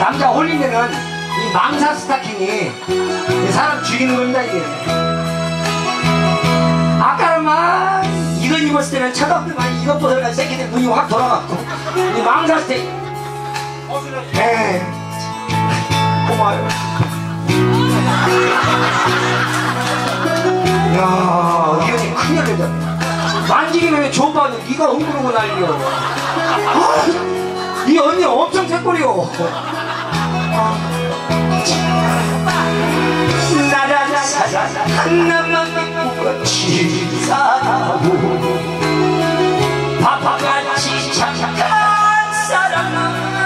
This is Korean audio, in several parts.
남자 홀리면은 이 망사 스타킹이 사람 죽이는 겁니다 이게. 아까는 막 이걸 입었을 때는 쳐다보더만 이것보다 새끼들 눈이 확 돌아갔고 이 망사 스타킹. 고마워요. 야, 이 언니 큰일 났다. 만지기는 좁아도 네가 흥부르고 난리여. 이 언니 엄청 새꼬리요. 나라 사랑 하나만 같이 살아고 바보같이 착한 사랑아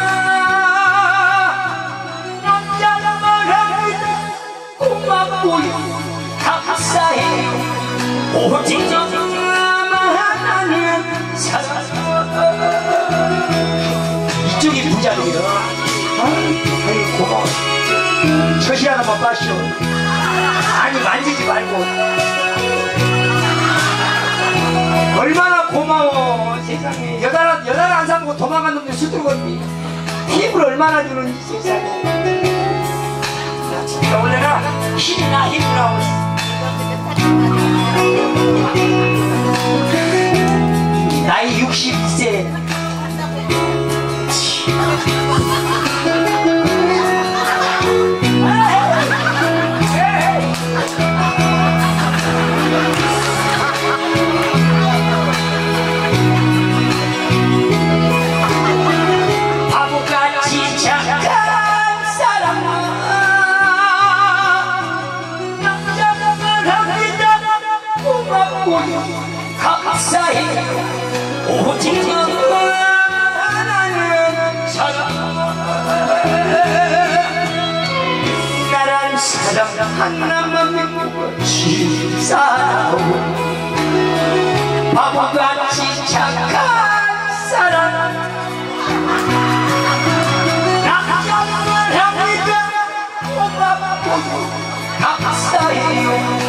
고맙고요 감사해요 오직 너만하는 사랑. 이쪽이 부자리요. 아이 고마워. 젖이 하나만 빠시오. 아니 만지지 말고. 얼마나 고마워 세상에. 여달 안 사먹고 도망간 놈들 수두건니 힘을 얼마나 주는지 세상에. 진짜 올려라. 힘이나 나이 62세 바보같이 착한 사랑아 고맙고요 감사해요 오직 너만하는 사랑. 나란 사랑 하나만 믿고 살아오 바보같이 착한 사랑. 남자만 합니다 고맙고요 감사해요